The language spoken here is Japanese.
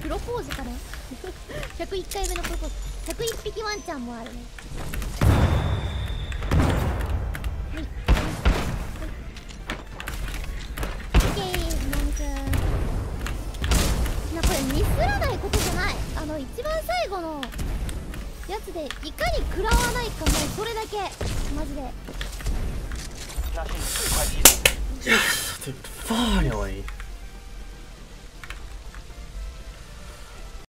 プロポーズかな101回目のプロポーズ。101匹ワンちゃんもあるね。はい。オッケー、ナミくん。これミスらないことじゃない。一番最後のやつでいかに食らわないか、もうそれだけマジで。 Yes, dude, finally.